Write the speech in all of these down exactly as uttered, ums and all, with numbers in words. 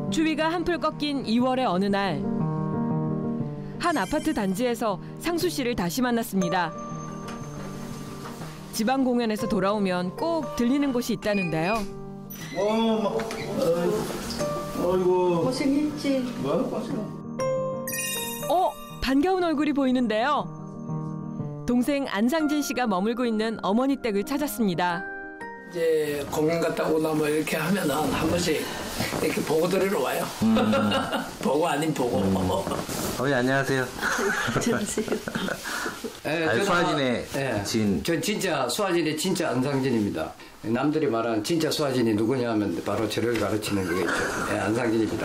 추위가 한풀 꺾인 이월의 어느 날, 한 아파트 단지에서 상수 씨를 다시 만났습니다. 지방 공연에서 돌아오면 꼭 들리는 곳이 있다는데요. 어, 아이고. 고생했지. 뭐 고생? 어, 반가운 얼굴이 보이는데요. 동생 안상진 씨가 머물고 있는 어머니 댁을 찾았습니다. 이제 공연 갔다 오나 뭐 이렇게 하면은 한 번씩 이렇게 보고 드리러 와요. 음. 보고 아닌 보고. 어머니 안녕하세요. 안녕하세요. 예, 아, 저는, 수아진의 예, 진. 전 진짜 수아진의 진짜 안상진입니다. 남들이 말하는 진짜 수아진이 누구냐 하면 바로 저를 가르치는 거겠죠. 예, 안상진입니다.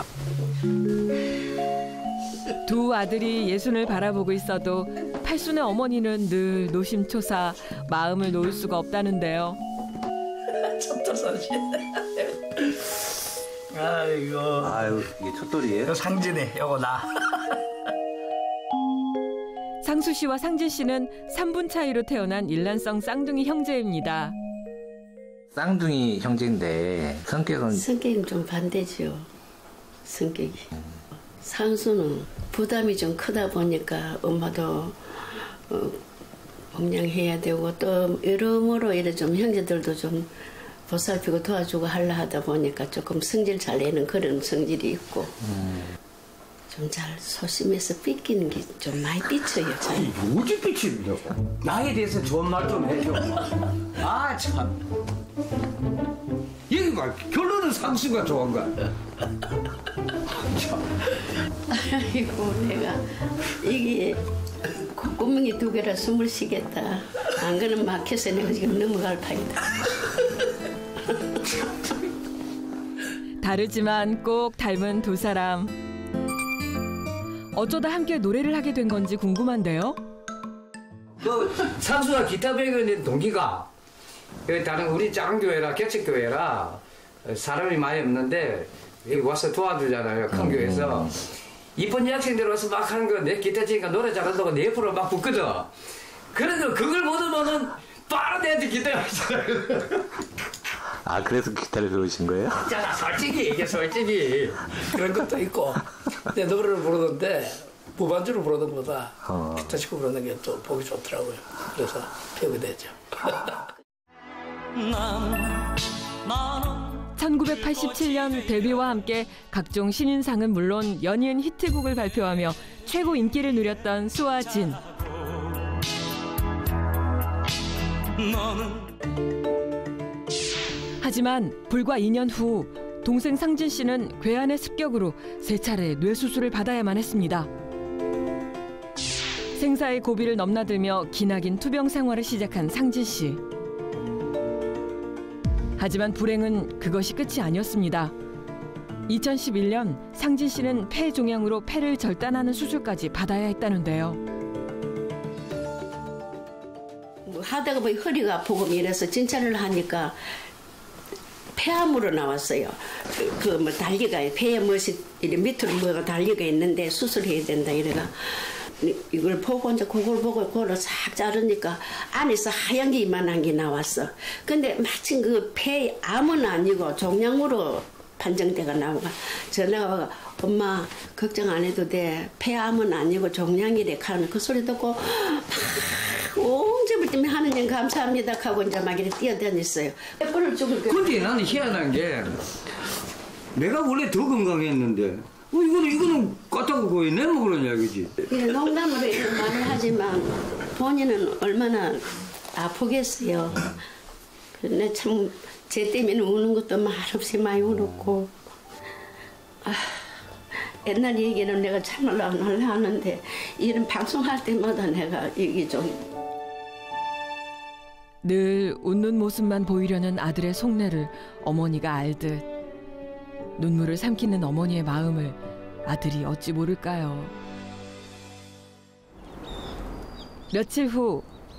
두 아들이 예순을 바라보고 있어도 팔순의 어머니는 늘 노심초사, 마음을 놓을 수가 없다는데요. 첫돌사시. 아이고. 아유, 이게 첫돌이에요? 이거 상진이, 요거 나. 상수 씨와 상진 씨는 삼 분 차이로 태어난 일란성 쌍둥이 형제입니다. 쌍둥이 형제인데 성격은 성격이 좀 반대죠. 성격이. 상수는 부담이 좀 크다 보니까 엄마도 어, 봉양해야 되고 또 여러모로 이래 좀 형제들도 좀 보살피고 도와주고 하려 하다 보니까 조금 성질 잘 내는 그런 성질이 있고 음. 좀 잘 소심해서 삐끼는 게 좀 많이 삐쳐요. 잘. 뭐지 삐치냐고. 나에 대해서 좋은 말 좀 해줘. 아 참. 여기 봐. 결론은 상수가 좋은 거야. 아이고 내가 이게 콧구멍이 두 개라 숨을 쉬겠다. 안 그러면 막혀서 내가 지금 넘어갈 판이다. 다르지만 꼭 닮은 두 사람. 어쩌다 함께 노래를 하게 된 건지 궁금한데요. 그 상수가 기타 배우는 동기가 다른 우리 작은 교회라 개척교회라 사람이 많이 없는데 여기 와서 도와주잖아요. 큰 교회에서. 이쁜 여학생들 와서 막 하는 거 내 기타 치니까 노래 잘한다고 내 옆으로 막 붙거든. 그래서 그걸 보더만은 바로 내한테 기타를 치더라고요. 아 그래서 기타를 배우신 거예요? 자, 솔직히 이게 솔직히 그런 것도 있고 내 노래를 부르는데 무반주로 부르는 것보다 어. 기타 치고 부르는 게 또 보기 좋더라고요. 그래서 배우게 되죠. 천구백팔십칠 년 데뷔와 함께 각종 신인상은 물론 연이은 히트곡을 발표하며 최고 인기를 누렸던 수아진. 하지만 불과 이 년 후 동생 상진 씨는 괴한의 습격으로 세 차례 뇌수술을 받아야만 했습니다. 생사의 고비를 넘나들며 기나긴 투병 생활을 시작한 상진 씨. 하지만 불행은 그것이 끝이 아니었습니다. 이천십일 년 상진 씨는 폐 종양으로 폐를 절단하는 수술까지 받아야 했다는데요. 뭐 하다가 뭐 허리가 아프고 이래서 진찰을 하니까 폐암으로 나왔어요. 그 뭐 달리가 폐에 무엇이 이래 밑으로 뭐가 달리가 있는데 수술해야 된다 이래가 이걸 보고 이제 그걸 보고 그걸 싹 자르니까 안에서 하얀 게 이만한 게 나왔어. 근데 마침 그 폐암은 아니고 종양으로 판정돼가 나오가 전화가 와가 엄마 걱정 안 해도 돼. 폐암은 아니고 종양이래 하는 그 소리 듣고 막 옹접을 때문에 하느님 감사합니다 하고 이제 막 이렇게 뛰어다녔어요. 뿔을 죽을 거. 근데 나는 희한한 게 내가 원래 더 건강했는데 어, 이거는 이거는 까다고 거의 내 먹으라는 이야기지. 그래 농담으로 이런 말을 하지만 본인은 얼마나 아프겠어요. 근데 참 제 때문에 우는 것도 말없이 많이 울었고 아, 옛날 얘기는 내가 참으려 안 하려 하는데 이런 방송할 때마다 내가 이게 좀 늘 웃는 모습만 보이려는 아들의 속내를 어머니가 알듯 눈물을 삼키는 어머니의 마음을 아들이 어찌 모를까요. 며칠 후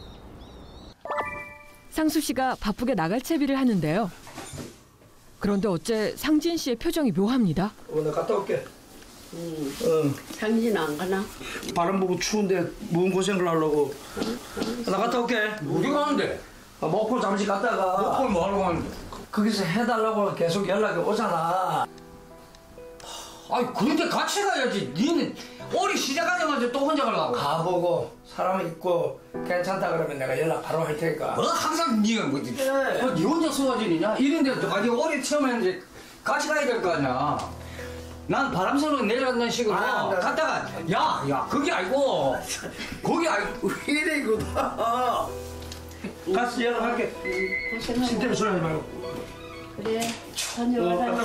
상수 씨가 바쁘게 나갈 채비를 하는데요. 그런데 어째 상진 씨의 표정이 묘합니다. 어, 나 갔다 올게. 음, 응. 상진 안 가나? 바람 보고 추운데 무슨 고생을 하려고. 나 갔다 올게. 어디 가는데? 아, 목포 잠시 갔다가 목포를 뭐 하러 가는데? 거기서 해달라고 계속 연락이 오잖아. 아이 그런데 같이 가야지. 니는 올해 시작하자마자 또 혼자 가려고. 가보고 사람 있고 괜찮다 그러면 내가 연락 바로 할 테니까. 뭐 항상 니가 뭐, 네. 뭐 니 혼자 소화질이냐? 이런데 아니 올해 처음에 이제 같이 가야 될 거 아니야. 난 바람선으로 내려가는 식으로 아, 네. 갔다가 야야 거기 알고 거기 알고 왜 이래 이거 같이 연락할게. 신태미 소리 하지 말고. 그래 다녀와라.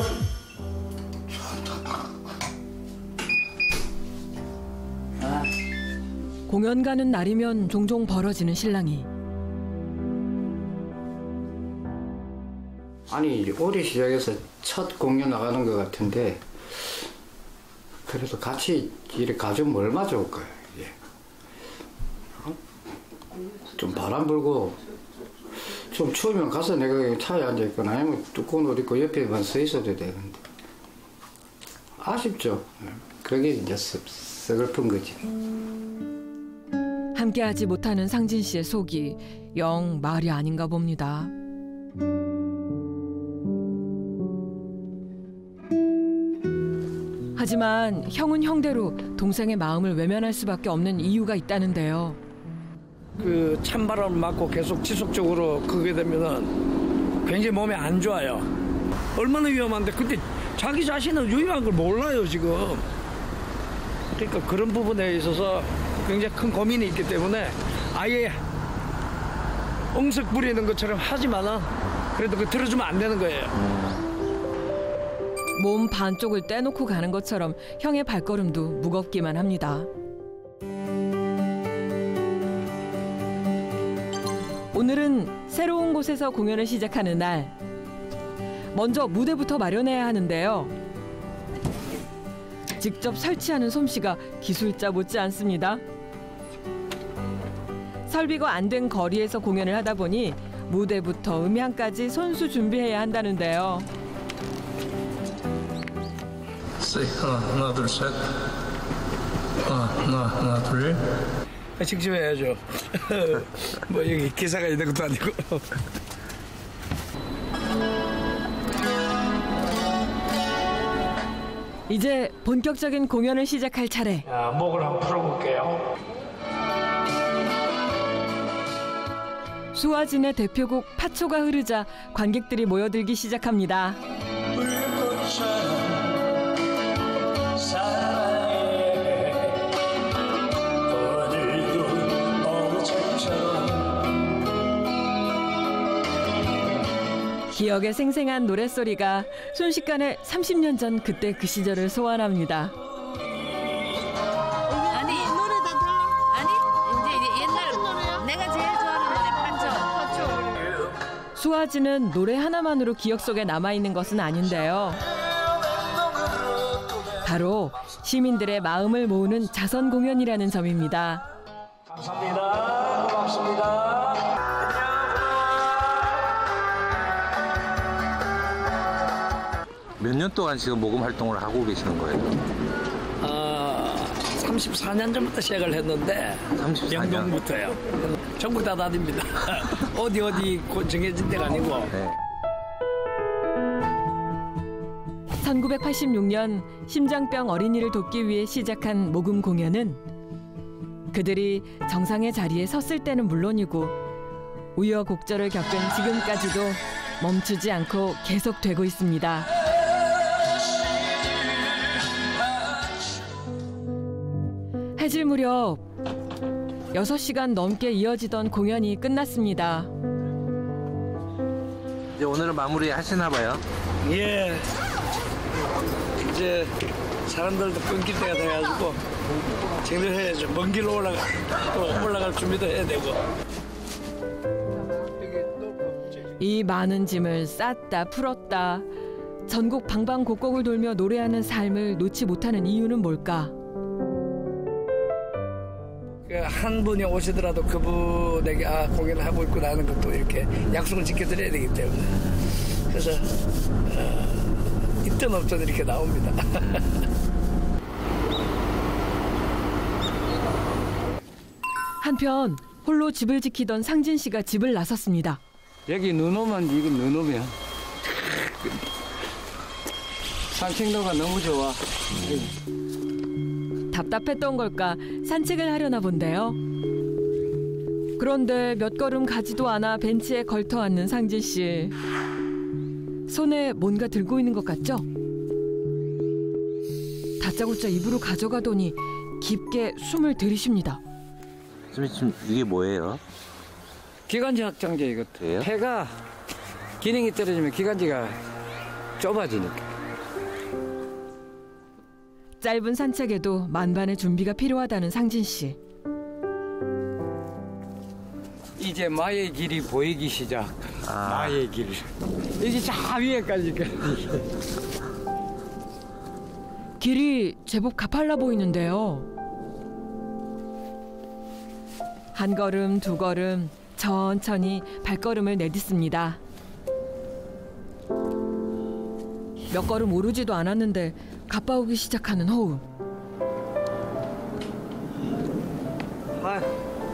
공연 가는 날이면 종종 벌어지는 실랑이. 아니 올해 시작해서 첫 공연 나가는 것 같은데 그래도 같이 이렇게 가주면 얼마 좋을까요? 이게. 어? 좀 바람 불고 좀 추우면 가서 내가 차에 앉아있거나 아니면 두꺼운 옷 입고 옆에만 서 있어도 되는데 아쉽죠. 그게 이제 서글픈 거지. 함께하지 못하는 상진 씨의 속이 영 말이 아닌가 봅니다. 하지만 형은 형대로 동생의 마음을 외면할 수밖에 없는 이유가 있다는데요. 그 찬바람을 맞고 계속 지속적으로 그게 되면은 굉장히 몸에 안 좋아요. 얼마나 위험한데 근데 자기 자신은 유일한 걸 몰라요 지금. 그러니까 그런 부분에 있어서 굉장히 큰 고민이 있기 때문에 아예 엉석 부리는 것처럼 하지만은 그래도 그 들어주면 안 되는 거예요. 몸 반쪽을 떼놓고 가는 것처럼 형의 발걸음도 무겁기만 합니다. 오늘은 새로운 곳에서 공연을 시작하는 날. 먼저 무대부터 마련해야 하는데요. 직접 설치하는 솜씨가 기술자 못지 않습니다. 설비가 안 된 거리에서 공연을 하다 보니 무대부터 음향까지 손수 준비해야 한다는데요. 하나, 하나, 둘, 셋. 하나, 하나, 하나, 둘. 직접 해야죠. 뭐 여기 기사가 있는 것도 아니고. 이제 본격적인 공연을 시작할 차례. 자, 목을 한번 풀어볼게요. 수아진의 대표곡 파초가 흐르자 관객들이 모여들기 시작합니다. 기억에 생생한 노랫소리가 순식간에 삼십 년 전 그때 그 시절을 소환합니다. 아니 노래다 달라. 아니 이제 옛날 노래야. 내가 제일 좋아하는 노래 파초. 파초. 수아진은 노래 하나만으로 기억 속에 남아있는 것은 아닌데요. 바로 시민들의 마음을 모으는 자선 공연이라는 점입니다. 감사합니다. 고맙습니다. 몇 년 동안 지금 모금 활동을 하고 계시는 거예요? 어, 삼십사 년 전부터 시작을 했는데 삼십사 년? 명동부터요. 전국 다 다닙니다. 어디 어디 정해진 데가 아니고. 네. 천구백팔십육 년 심장병 어린이를 돕기 위해 시작한 모금 공연은 그들이 정상의 자리에 섰을 때는 물론이고 우여곡절을 겪은 지금까지도 멈추지 않고 계속되고 있습니다. 해질 무렵 여섯 시간 넘게 이어지던 공연이 끝났습니다. 이제 오늘은 마무리 하시나 봐요? 예. 이제 사람들도 끊길 때가 돼가지고 정리해야죠. 먼 길로 올라가 또 올라갈 준비도 해야 되고. 이 많은 짐을 쌌다 풀었다 전국 방방곡곡을 돌며 노래하는 삶을 놓지 못하는 이유는 뭘까? 한 분이 오시더라도 그분에게 아 공연을 하고 있구나 하는 것도 이렇게 약속을 지켜드려야 되기 때문에 그래서 어, 있든 없든 이렇게 나옵니다. 한편 홀로 집을 지키던 상진 씨가 집을 나섰습니다. 여기 눈 오면 이건 눈 오면 산책로가 너무 좋아. 답답했던 걸까 산책을 하려나 본데요. 그런데 몇 걸음 가지도 않아 벤치에 걸터 앉는 상진 씨. 손에 뭔가 들고 있는 것 같죠? 다짜고짜 입으로 가져가더니 깊게 숨을 들이쉽니다. 지금 이게 뭐예요? 기관지 확장제 이것. 그래요? 폐가 기능이 떨어지면 기관지가 좁아지니까. 짧은 산책에도 만반의 준비가 필요하다는 상진 씨. 이제 마의 길이 보이기 시작. 아. 마의 길. 이제 저 위에까지. 길이 제법 가팔라 보이는데요. 한 걸음 두 걸음 천천히 발걸음을 내딛습니다. 몇 걸음 오르지도 않았는데 가빠오기 시작하는 호흡. 아.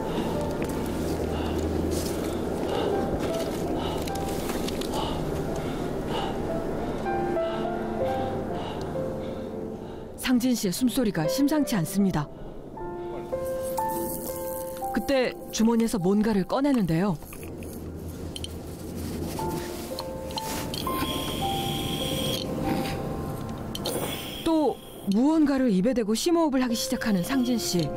상진 씨의 숨소리가 심상치 않습니다. 그때 주머니에서 뭔가를 꺼내는데요. 또 무언가를 입에 대고 심호흡을 하기 시작하는 상진 씨.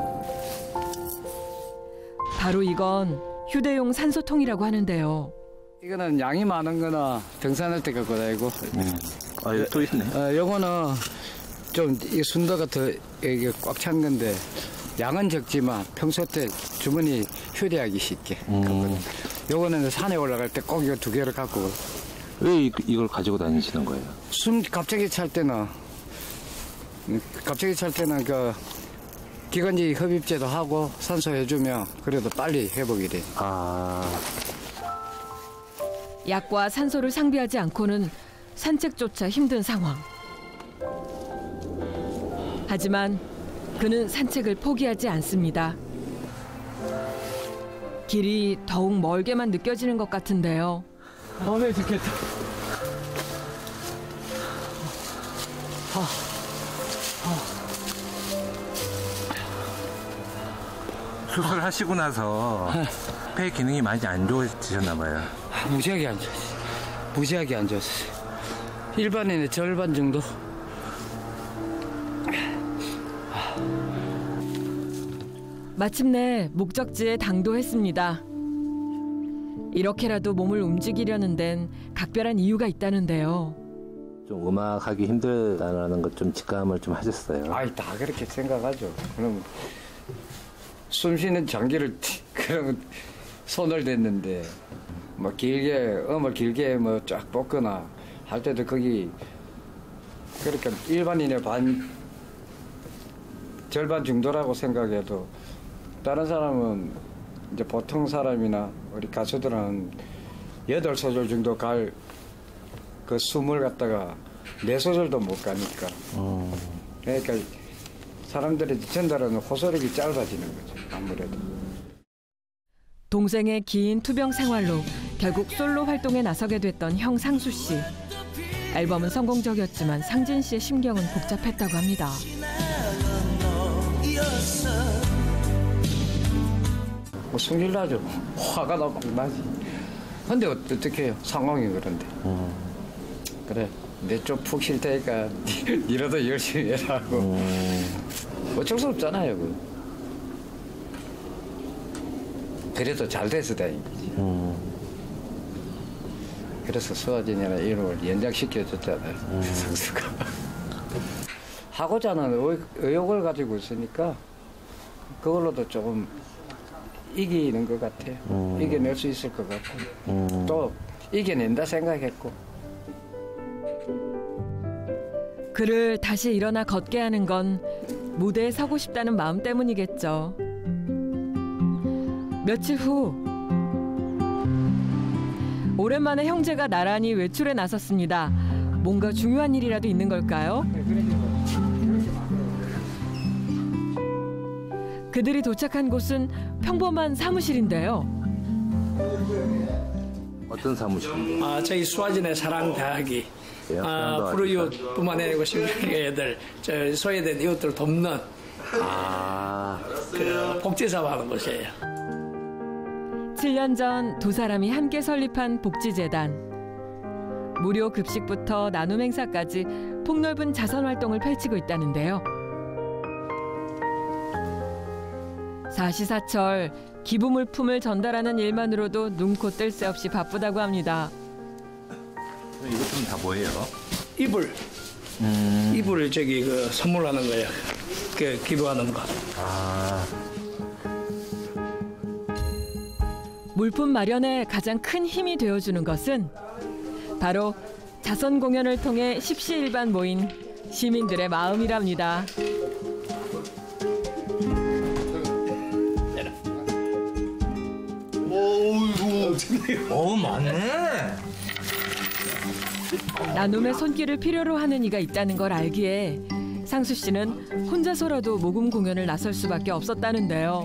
바로 이건 휴대용 산소통이라고 하는데요. 이거는 양이 많은 거나 등산할 때 갖고 다니고. 음. 아, 여기 또 있네. 어, 요거는 좀 이 순도가 더 이게 꽉 찬 건데 양은 적지만 평소 때 주머니 휴대하기 쉽게. 음. 요거는 산에 올라갈 때 꼭 이거 두 개를 갖고. 왜 이, 이걸 가지고 다니시는 거예요? 숨 갑자기 찰 때는 갑자기 찰 때는 그 기관지 흡입제도 하고 산소 해주면 그래도 빨리 회복이 돼. 아, 약과 산소를 상비하지 않고는 산책조차 힘든 상황. 하지만 그는 산책을 포기하지 않습니다. 길이 더욱 멀게만 느껴지는 것 같은데요. 너무 좋겠다. 수술하시고 나서 폐 기능이 많이 안 좋아지셨나 봐요. 무지하게 안 좋았어. 무지하게 안 좋았어. 일반인의 절반 정도. 마침내 목적지에 당도했습니다. 이렇게라도 몸을 움직이려는 데는 각별한 이유가 있다는데요. 좀 음악하기 힘들다는 것 좀 직감을 좀 하셨어요. 아이 다 그렇게 생각하죠. 그럼 숨 쉬는 장기를 그럼 손을 댔는데 뭐 길게 음을 길게 뭐 쫙 뽑거나 할 때도 거기 그러니까 일반인의 반 절반 정도라고 생각해도 다른 사람은 이제 보통 사람이나 우리 가수들은 여덟 소절 정도 갈 그 숨을 갖다가 네 소절도 못 가니까. 음. 그러니까 사람들이 전달하는 호소력이 짧아지는 거죠. 아무래도. 동생의 긴 투병 생활로 결국 솔로 활동에 나서게 됐던 형 상수 씨. 앨범은 성공적이었지만 상진 씨의 심경은 복잡했다고 합니다. 뭐 승질 나죠. 화가 막 나지. 근데 어떻게 해요? 상황이 그런데. 음. 그래. 내 좀 푹 쉴 테니까 이러도 열심히 해라고. 음. 어쩔 수 없잖아요. 그. 그래도 잘 돼서 다행이지. 음. 그래서 수아진이라는 이름을 연장시켜줬잖아요. 음. 상수가. 하고자 하는 의, 의욕을 가지고 있으니까 그걸로도 조금 이기는 것 같아요. 음. 이겨낼 수 있을 것 같아요. 음. 또 이겨낸다 생각했고. 그를 다시 일어나 걷게 하는 건 무대에 서고 싶다는 마음 때문이겠죠. 며칠 후 오랜만에 형제가 나란히 외출에 나섰습니다. 뭔가 중요한 일이라도 있는 걸까요? 그들이 도착한 곳은 평범한 사무실인데요. 어떤 사무실인데? 아, 저희 수아진의 사랑 대학이 아, 불우이웃뿐만 아니고 심각하게 애들, 저 소외된 이웃들을 돕는 아, 그 복지사업하는 곳이에요. 칠 년 전 두 사람이 함께 설립한 복지재단. 무료 급식부터 나눔 행사까지 폭넓은 자선 활동을 펼치고 있다는데요. 사시사철 기부물품을 전달하는 일만으로도 눈코 뜰 새 없이 바쁘다고 합니다. 이것은 다 뭐예요? 이불, 음. 이불을 저기 그 선물하는 거예요. 그 기부하는 거. 아, 물품 마련에 가장 큰 힘이 되어주는 것은 바로 자선 공연을 통해 십시일반 모인 시민들의 마음이랍니다. 어 맞네. 나눔의 손길을 필요로 하는 이가 있다는 걸 알기에 상수 씨는 혼자서라도 모금 공연을 나설 수밖에 없었다는데요.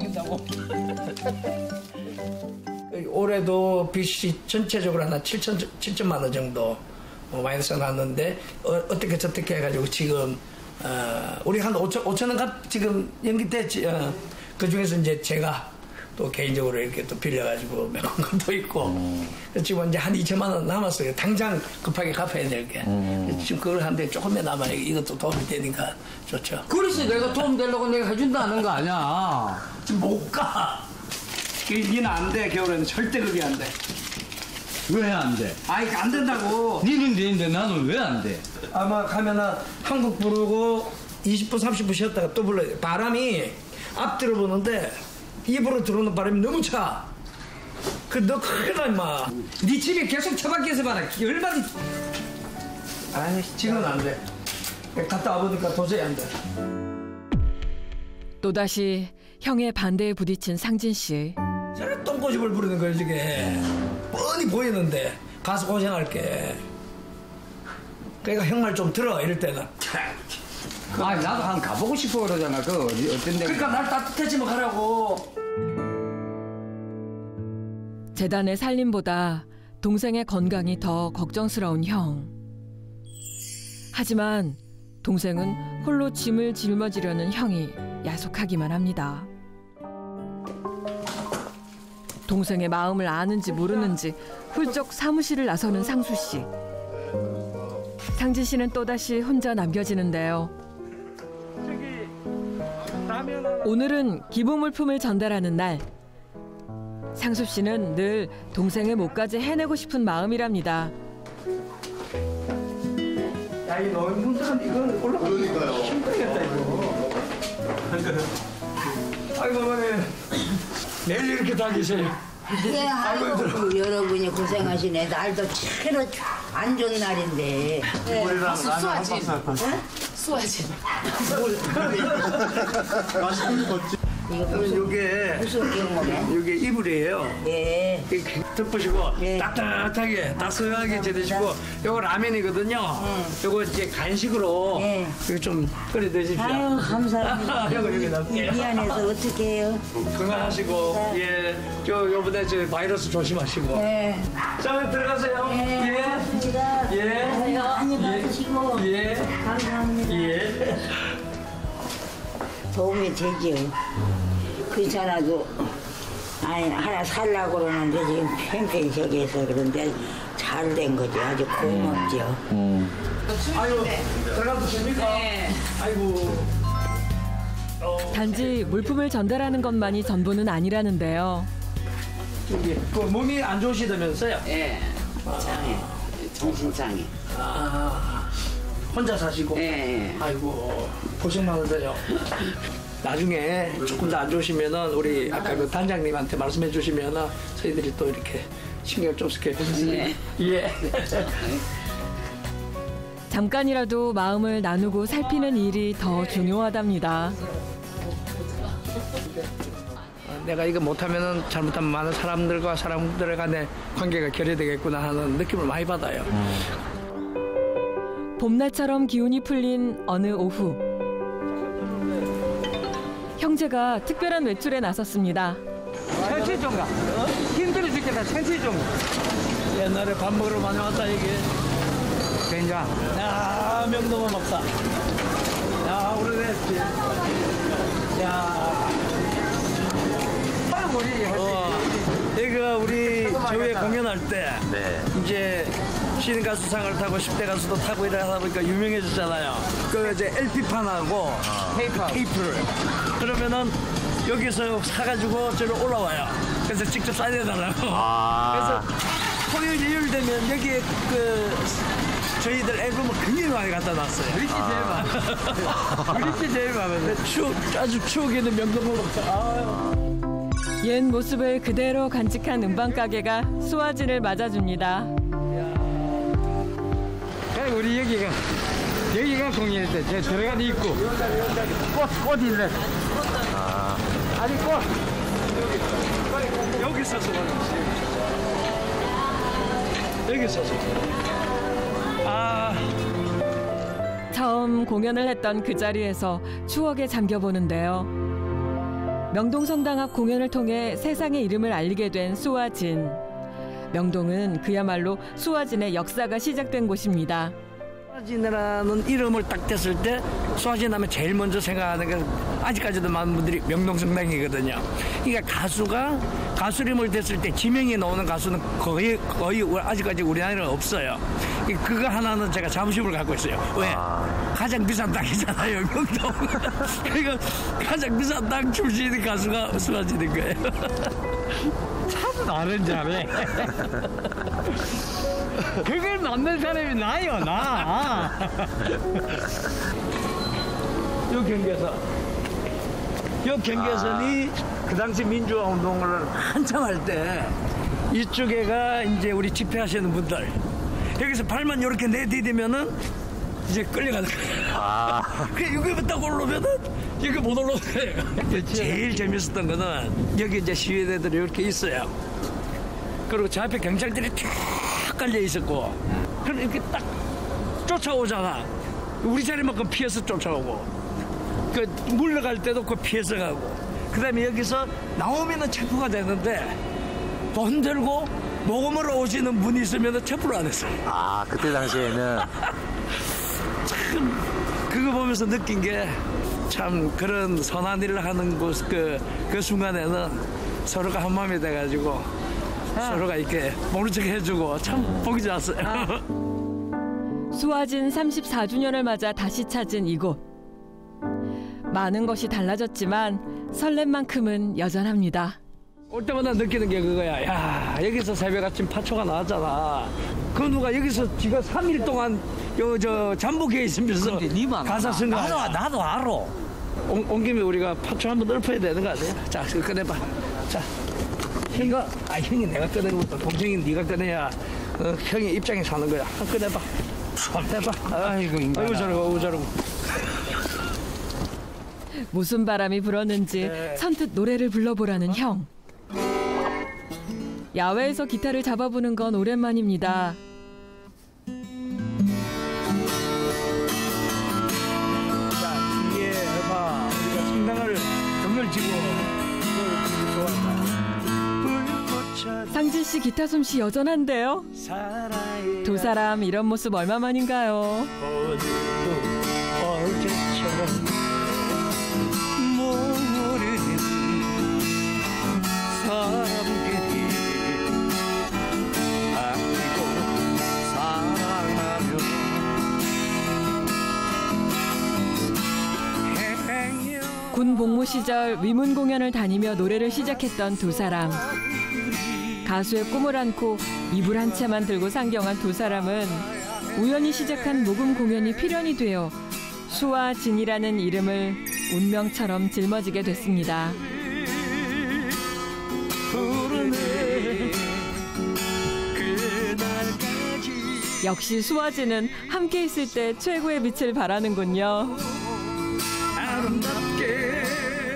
올해도 빚이 전체적으로 한 칠천, 칠천만 원 정도 마이너스 났는데 어, 어떻게 저떻게 해가지고 지금 어, 우리 한 오천, 오천 원 값 지금 연기됐지. 어, 그 중에서 이제 제가 또 개인적으로 이렇게 또 빌려가지고 메꾼 것도 있고 음. 지금 이제 한 이천만 원 남았어요. 당장 급하게 갚아야 될 게. 음. 지금 그걸 하는데 조금만 남아 이것도 도움이 되니까 좋죠. 그래서 내가 도움 되려고 내가 해준다는 거 아니야. 지금 못 가. 니는 안 돼. 겨울에는 절대 그게 안 돼. 왜 안 돼? 아이 안 된다고. 니는 되는데 나는 왜 안 돼? 아마 가면은 한국 부르고 이십 분 삼십 분 쉬었다가 또 불러요. 바람이 앞뒤로 부는데 입으로 들어오는 바람이 너무 차. 그 너 큰일 나 임마. 네 집에 계속 처박혀서 봐라. 얼마나. 아이 지금은 안 돼. 갔다 와보니까 도저히 안 돼. 또다시 형의 반대에 부딪힌 상진 씨. 저래 똥꼬집을 부리는 거예요 저게. 뻔히 보이는데 가서 고생할게. 그러니까 형 말 좀 들어 이럴 때는. 아 나도 한 가보고 싶어 그러잖아. 그 어디 어떤 데. 그러니까 날 따뜻해지면 가라고. 재단의 살림보다 동생의 건강이 더 걱정스러운 형. 하지만 동생은 홀로 짐을 짊어지려는 형이 야속하기만 합니다. 동생의 마음을 아는지 모르는지 훌쩍 사무실을 나서는 상수 씨. 상진 씨는 또다시 혼자 남겨지는데요. 오늘은 기부물품을 전달하는 날. 상수 씨는 늘 동생의 몫까지 해내고 싶은 마음이랍니다. 야, 이 너무 힘들었는데 이건 올라가니까요. 힘들겠다 이거. 아이고 어머니 매일 이렇게 다니세요. 예, 아이고 여러분이 고생하시네. 날도 최로 안 좋은 날인데. 수아지. 수아지. 맛있는 거지. 이거 무슨, 이게 무슨 경험에? 이게 이불이에요. 예. 이렇게 덮으시고 예. 따뜻하게 따스하게 지내시고 요거 라면이거든요. 예. 요거 이제 간식으로 예. 이거 좀 끓여 드십시오. 아유 감사합니다. 요거 여기 놔둘게요. 미안해서 어떻게 해요? 건강하시고 예. 저 요번에 저 바이러스 조심하시고. 네. 자 들어가세요. 네. 고맙습니다. 예. 많이 받으시고. 예. 감사합니다. 예. 도움이 되지요. 그렇잖아도 아니 하나 살라고 그러는데 지금 팽팽히 저기 해서 그런데 잘 된 거지. 아주 고맙죠. 아유 들어가도 됩니까? 네. 아이고. 단지 물품을 전달하는 것만이 전부는 아니라는데요. 저기 그 몸이 안 좋으시다면서요? 예, 장애, 정신장애. 아, 혼자 사시고? 예, 예. 아이고, 고생 많으세요. 나중에 조금 더 안 좋으시면은 우리 아까 그 단장님한테 말씀해 주시면은 저희들이 또 이렇게 신경 좀 쓰게 해주세요. 예. 잠깐이라도 마음을 나누고 살피는 일이 더 중요하답니다. 내가 이거 못하면은 잘못하면 많은 사람들과 사람들 간의 관계가 결여되겠구나 하는 느낌을 많이 받아요. 봄날처럼 기운이 풀린 어느 오후. 형제가 특별한 외출에 나섰습니다. 천천히 좀 가. 힘들어 죽겠다. 천천히 좀 가. 옛날에 밥 먹으러 많이 왔다 이게. 인가. 야, 명동어 먹다. 야, 오래됐지. 야. 우리 어, 여기가 우리 저희 공연할 때 네. 이제 신인 가수상을 타고 십 대 가수도 타고 이래 하다 보니까 유명해졌잖아요. 그 이제 엘피판하고 어. 테이프. 테이프를. 그러면은 여기서 사가지고 저로 올라와요. 그래서 직접 사인해달라고. 아. 그래서 토요일, 일요일 되면 여기에 그 저희들 앨범을 굉장히 많이 갖다 놨어요. 우리 씨 제일 많아. 우리 씨 제일 많아. 추억, 아주 추억 있는 명동을 먹자. 옛 모습을 그대로 간직한 음반가게가 수아진을 맞아줍니다. 우리 여기가 여기가 공연할 때 저 들어가도 있고 꽃, 꽃 있네. 아. 아니 꽃. 여기 서서 여기 서서. 아. 처음 공연을 했던 그 자리에서 추억에 잠겨보는데요. 명동성당 앞 공연을 통해 세상의 이름을 알리게 된 수아진. 명동은 그야말로 수아진의 역사가 시작된 곳입니다. 수아진이라는 이름을 딱 댔을 때 수아진 하면 제일 먼저 생각하는 게 아직까지도 많은 분들이 명동성당이거든요. 그러니까 가수가 가수 이름을 댔을 때 지명이 나오는 가수는 거의 거의 아직까지 우리나라에 없어요. 그거 하나는 제가 자부심을 갖고 있어요. 왜? 가장 비싼 땅이잖아요, 명동. 그러니까 가장 비싼 땅 출신의 가수가 수아진인 거예요. 참 나는 잘해. 그걸 만든 사람이 나요, 나. 요 경계선. 요 경계선이 아. 그 당시 민주화 운동을 한참 할 때 이쪽에가 이제 우리 집회하시는 분들. 여기서 발만 이렇게 내디디면은 이제 끌려가는 거예요. 아. 그 여기 딱 올라오면은 여기 못 올라가요. 제일 재밌었던 거는 여기 이제 시위대들이 이렇게 있어요. 그리고 저 앞에 경찰들이 쫙 깔려 있었고, 그럼 이렇게 딱 쫓아오잖아. 우리 자리만큼 피해서 쫓아오고, 그 물러갈 때도 그 피해서 가고, 그 다음에 여기서 나오면은 체포가 되는데 돈 들고 모금으로 오시는 분이 있으면 체포를 안 했어요. 아, 그때 당시에는 참 그거 보면서 느낀 게 참 그런 선한 일을 하는 곳 그 그 순간에는 서로가 한 마음이 돼가지고 아. 서로가 이렇게 모른 척 해주고 참 보기 좋았어요. 아. 수아진 삼십사 주년을 맞아 다시 찾은 이곳. 많은 것이 달라졌지만 설렘만큼은 여전합니다. 올 때마다 느끼는 게 그거야. 야, 여기서 새벽 아침 파초가 나왔잖아. 그 누가 여기서 지금 삼 일 동안 요 저 잠복해 있으면서 가사 쓴 거 나도, 나도 알아. 온, 온 김에 우리가 파초 한번 읊어야 되는 거 아니야? 자, 그거 꺼내봐. 자, 형이가, 아, 형이 내가 꺼내는 것도 동생이 네가 꺼내야 어, 형이 입장에 사는 거야. 한 꺼내봐. 해봐. 아이고, 인간아. 아이고, 저러고, 아이고, 저러고. 무슨 바람이 불었는지 네. 선뜻 노래를 불러보라는 형. 야외에서 기타를 잡아보는 건 오랜만입니다. 자, 뒤에 해봐. 우리가 성당을 등을 지고 그걸 좋아한다. 상진 씨 기타 솜씨 여전한데요. 두 사람 이런 모습 얼마만인가요? 어제처럼 모르는 사람들이 아끼고 사랑하며 군 복무 시절 위문 공연을 다니며 노래를 시작했던 두 사람. 가수의 꿈을 안고 이불 한 채만 들고 상경한 두 사람은 우연히 시작한 모금 공연이 필연이 되어 수아진이라는 이름을 운명처럼 짊어지게 됐습니다. 역시 수아진은 함께 있을 때 최고의 빛을 발하는군요. 아름답게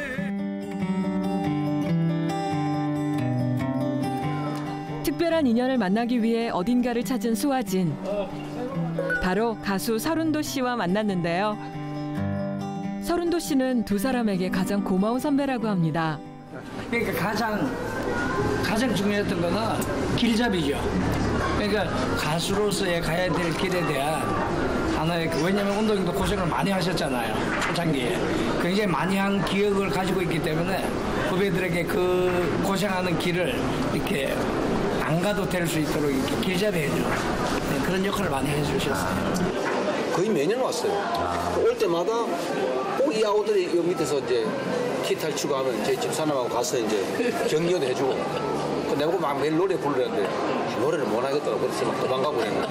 특별한 인연을 만나기 위해 어딘가를 찾은 수아진. 바로 가수 서른도 씨와 만났는데요. 서른도 씨는 두 사람에게 가장 고마운 선배라고 합니다. 그러니까 가장 가장 중요했던 거는 길잡이죠. 그러니까 가수로서의 가야 될 길에 대한 하나의 그 왜냐면 운동도 고생을 많이 하셨잖아요. 초창기에 굉장히 많이 한 기억을 가지고 있기 때문에 후배들에게 그 고생하는 길을 이렇게 안 가도 될 수 있도록 이렇게 길잡이 해주는 그런 역할을 많이 해주셨어요. 거의 매년 왔어요. 올 때마다 꼭 이 아우들이 이 밑에서 이제 기타를 치고 하면 제 집사람하고 가서 이제 경기도 해주고 그 내가 보고 막 매일 노래 부르려는데 아, 노래를 못 하겠더라고. 그래서 막 도망가고 그랬는데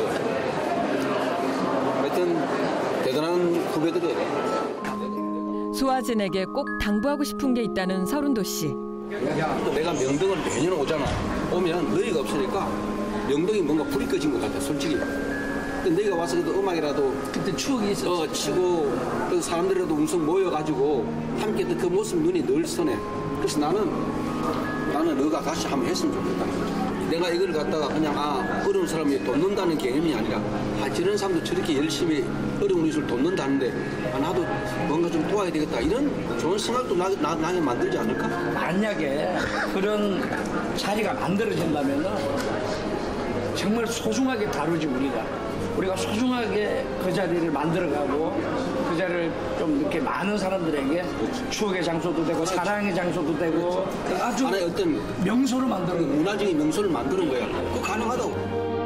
하여튼 대단한 후배들이에요. 수아진에게 꼭 당부하고 싶은 게 있다는 서른도 씨. 내가 명동을 매년 오잖아. 오면 너희가 없으니까 명동이 뭔가 불이 꺼진 것 같아, 솔직히. 근데 너희가 와서 그래도 음악이라도 그때 추억이 있었어. 어, 치고 또 사람들이라도 웅성 모여가지고 함께 했던 그 모습 눈이 늘 선해. 그래서 나는 나는 너가 같이 한번 했으면 좋겠다. 내가 이걸 갖다가 그냥 아 어려운 사람이 돕는다는 개념이 아니라 아 저런 사람도 저렇게 열심히 어려운 이웃을 돕는다는데 아, 나도 뭔가 좀 도와야 되겠다 이런 좋은 생각도 나, 나, 나게 만들지 않을까? 만약에 그런 자리가 만들어진다면 정말 소중하게 다루지 우리가. 우리가 소중하게 그 자리를 만들어가고 그 자리를 좀 이렇게 많은 사람들에게 추억의 장소도 되고 사랑의 장소도 되고 아주 하나의 어떤 명소를 만드는 거야. 문화적인 명소를 만드는 거야. 그거 가능하다고.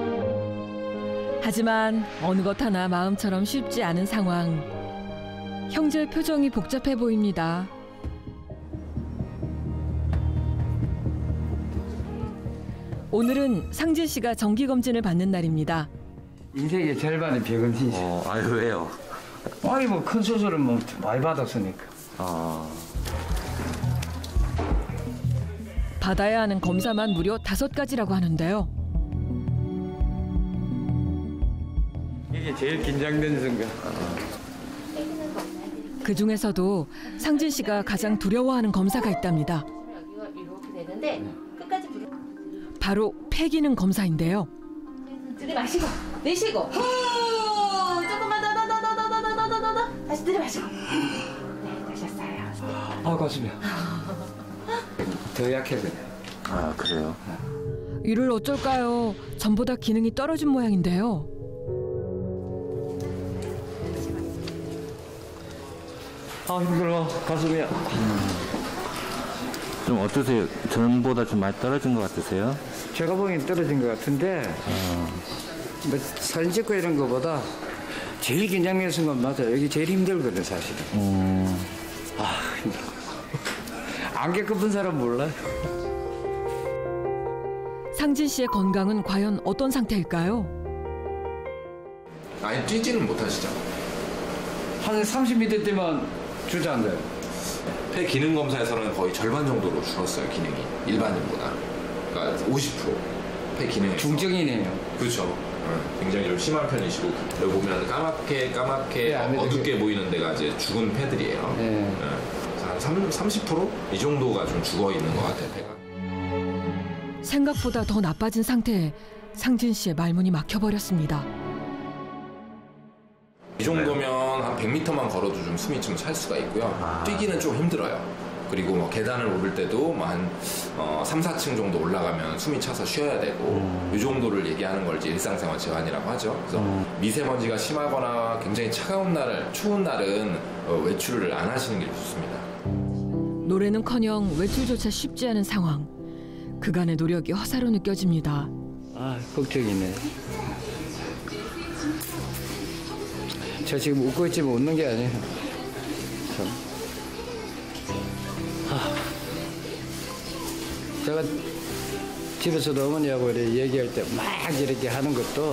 하지만 어느 것 하나 마음처럼 쉽지 않은 상황. 형제 표정이 복잡해 보입니다. 오늘은 상진 씨가 정기 검진을 받는 날입니다. 인생의 절반이 비검진이죠. 어, 아유 왜요? 아니 뭐 큰 수술은 뭐 많이 받았으니까. 아. 받아야 하는 검사만 무려 다섯 가지라고 하는데요. 이게 제일 긴장되는 순간. 그 중에서도 상진 씨가 가장 두려워하는 검사가 있답니다. 이렇게 되는데 끝까지 바로 폐 기능 검사인데요. 들이마시고 내쉬고 후 조금만 더 더 더 더 더 더 더 더 더 다시 들이마시고 네 되셨어요. 아 가슴이야. 더 약해서. 아 그래요? 이를 어쩔까요? 전보다 기능이 떨어진 모양인데요. 아 힘들어 가슴이야. 음. 좀 어떠세요? 전보다 좀 많이 떨어진 것 같으세요? 제가 보기엔 떨어진 것 같은데 어. 뭐 사진 찍고 이런 거보다 제일 긴장되는 건 맞아요. 여기 제일 힘들거든 사실은. 음. 아 힘들어. 안개 급은 사람 몰라요. 상진 씨의 건강은 과연 어떤 상태일까요? 아니 뛰지는 못하시죠? 한 삼십 미터 뛰면 주저앉아요. 폐 기능 검사에서는 거의 절반 정도로 줄었어요, 기능이. 일반인보다. 그러니까 오십 퍼센트 폐 기능이. 중증이네요. 그렇죠. 응. 굉장히 좀 심한 편이시고 여기 보면 까맣게 까맣게 네, 안 어둡게 보이는 데가 이제 죽은 폐들이에요. 네. 네. 한 삼십 퍼센트 이 정도가 좀 죽어 있는 것 같아요, 폐가. 생각보다 더 나빠진 상태에 상진 씨의 말문이 막혀버렸습니다. 이 정도면 한 백 미터만 걸어도 좀 숨이 좀 찰 수가 있고요. 아. 뛰기는 좀 힘들어요. 그리고 뭐 계단을 오를 때도 뭐 한 어, 삼, 사 층 정도 올라가면 숨이 차서 쉬어야 되고 음. 이 정도를 얘기하는 걸 이제 일상생활 질환이라고 하죠. 그래서 음. 미세먼지가 심하거나 굉장히 차가운 날, 추운 날은 어, 외출을 안 하시는 게 좋습니다. 노래는커녕 외출조차 쉽지 않은 상황. 그간의 노력이 허사로 느껴집니다. 아 걱정이네. 저 지금 웃고 있지만 웃는 게 아니에요. 참. 아. 제가 집에서도 어머니하고 이렇게 얘기할 때 막 이렇게 하는 것도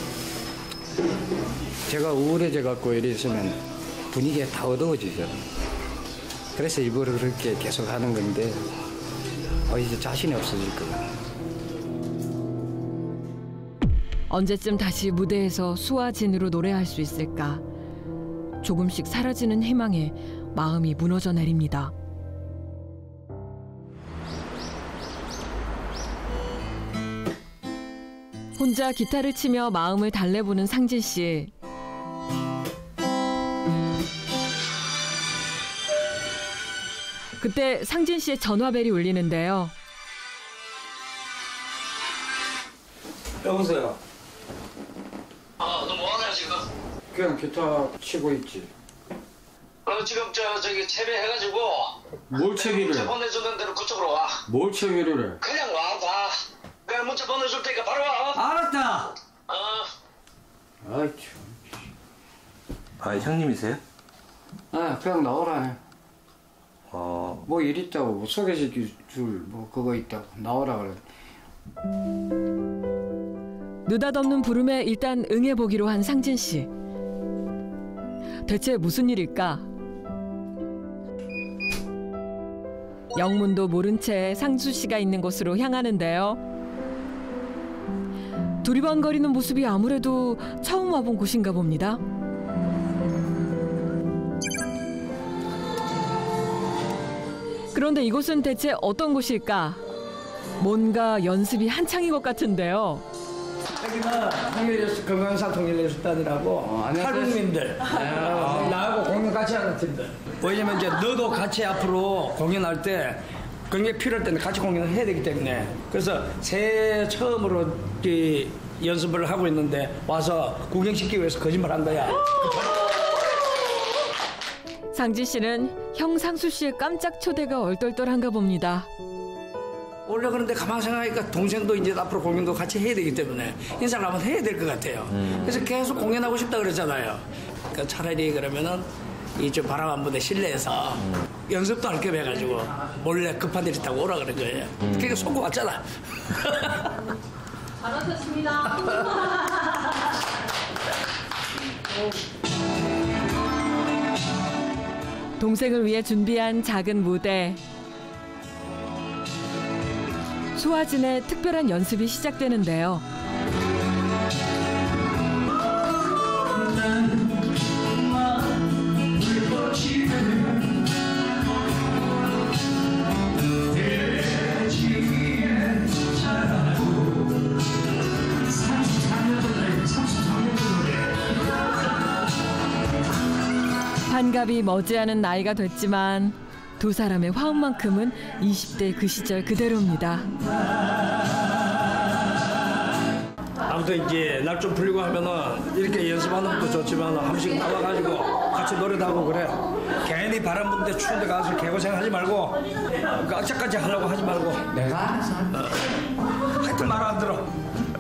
제가 우울해져 갖고 이래 있으면 분위기가 다 어두워지죠. 그래서 일부러 그렇게 계속 하는 건데 어, 이제 자신이 없어질 거예요. 언제쯤 다시 무대에서 수아진으로 노래할 수 있을까? 조금씩 사라지는 희망에 마음이 무너져 내립니다. 혼자 기타를 치며 마음을 달래보는 상진 씨. 그때 상진 씨의 전화벨이 울리는데요. 여보세요. 아, 너 뭐하냐 지금? 그냥 기타 치고 있지. 어, 지금 저 저기 채배해가지고. 뭘 채비를? 문자 보내주는 대로 그쪽으로 와. 뭘 채비를 해? 그냥 와 봐. 그냥 문자 보내줄 테니까 바로 와. 알았다. 어. 아이 참. 아, 형님이세요? 아, 그냥 나오라네. 어. 뭐 일 있다고, 뭐 소개시킬 줄 뭐 그거 있다고 나오라 그래. 느닷없는 부름에 일단 응해보기로 한 상진 씨. 대체 무슨 일일까? 영문도 모른 채 상수 씨가 있는 곳으로 향하는데요. 두리번거리는 모습이 아무래도 처음 와본 곳인가 봅니다. 그런데 이곳은 대체 어떤 곳일까? 뭔가 연습이 한창인 것 같은데요. 여기가 통일예술 건강상통일예술단이라고 어, 탈북민들 어, 나하고 공연 같이 하는 팀들. 왜냐면 이제 너도 같이 앞으로 공연할 때 그게 필요할 때는 같이 공연을 해야 되기 때문에 그래서 새해 처음으로 이 연습을 하고 있는데 와서 구경시키기 위해서 거짓말 한 거야. 상진 씨는 형 상수 씨의 깜짝 초대가 얼떨떨한가 봅니다. 원래 그런데 가만 생각하니까 동생도 이제 앞으로 공연도 같이 해야 되기 때문에 인사를 한번 해야 될 것 같아요. 음. 그래서 계속 공연하고 싶다 그랬잖아요. 그러니까 차라리 그러면은 이 좀 바람 한 분의 실내에서 음. 연습도 할 겸 해가지고 몰래 급한 일 있다고 오라 그런 거예요. 음. 그러니까 속고 왔잖아. 잘 왔습니다. 동생을 위해 준비한 작은 무대. 수아진의 특별한 연습이 시작되는데요. 환갑이 머지않은 나이가 됐지만 두 사람의 화음만큼은 이십 대 그 시절 그대로입니다. 아무튼 이제 날 좀 풀리고 하면은 이렇게 연습하는 것도 좋지만 한 번씩 나와가지고 같이 노래도 하고 그래. 괜히 바람 부는데 추운데 가서 개고생하지 말고 깜짝까지 하려고 하지 말고. 내가 알아서 어. 하여튼 말 안 들어.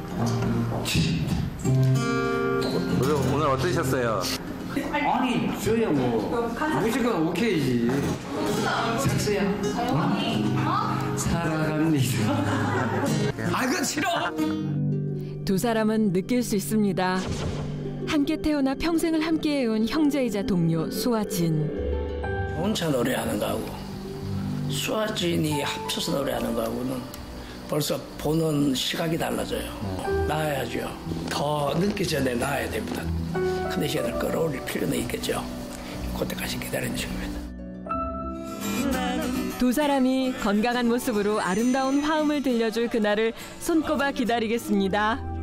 오늘, 오늘 어떠셨어요? 아니 저야 뭐 무조건 오케이지. 상수야 어? 살아갑니다. 아 그건 싫어. 두 사람은 느낄 수 있습니다. 함께 태어나 평생을 함께해온 형제이자 동료 수아진. 혼자 노래하는 거하고 수아진이 합쳐서 노래하는 거하고는 벌써 보는 시각이 달라져요. 나아야죠. 더 늦기 전에 나아야 됩니다. 컨디션을 끌어올릴 필요는 있겠죠. 그때까지 기다리는 중입니다. 두 사람이 건강한 모습으로 아름다운 화음을 들려줄 그날을 손꼽아 기다리겠습니다.